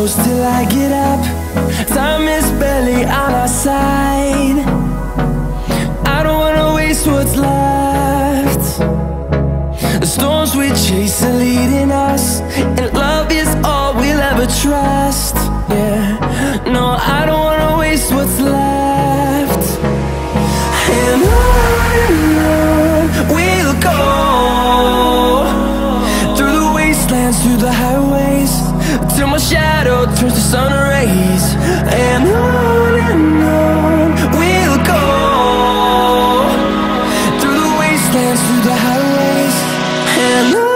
close till I get up. Time is barely on our side. I don't wanna waste what's left. The storms we chase are leading us, and love is all we'll ever trust. Yeah, no, I don't wanna waste what's left. And on we'll go, through the wastelands, through the highways, till my shadow turns to sun rays. And on we'll go, through the wastelands, through the highways, and on.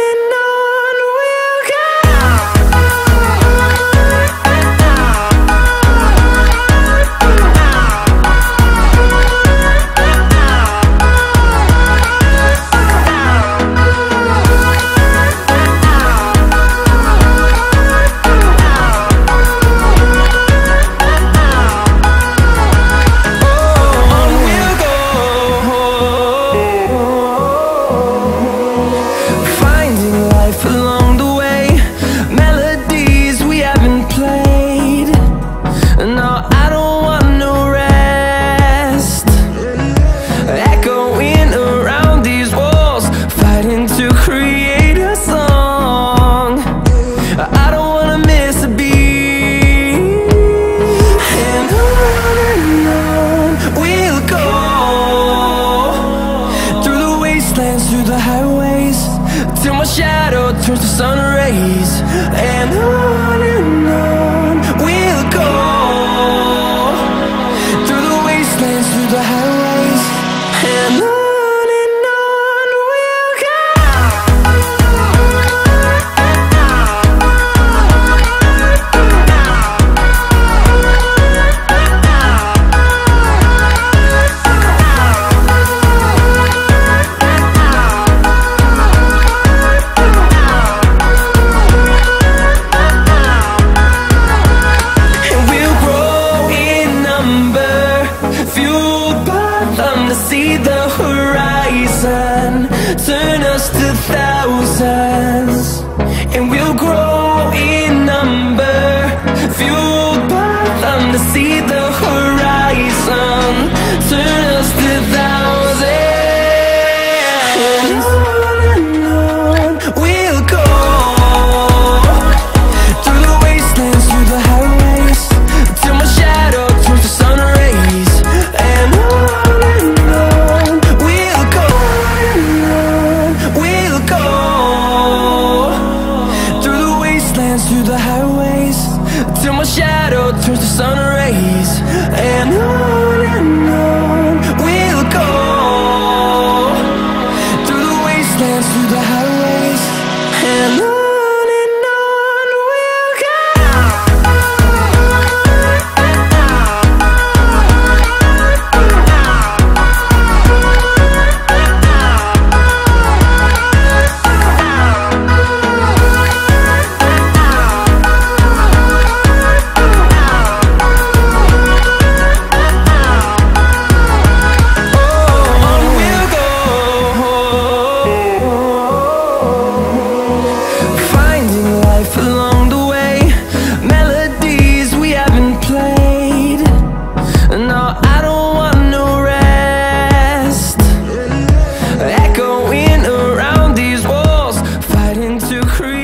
Through the highways, till my shadow turns to sun rays. And on we'll go, through the wastelands, through the highways, and on. See the horizon turn us to thousands, and we'll grow in number, fueled by them. To see the horizon turn us to thousands, and on we'll go, through the wastelands, through the highways, till my shadow turns to sun rays. And on through the highways, till my shadow turns to sun rays. And on we'll go, through the wastelands, through the highways, and on. To create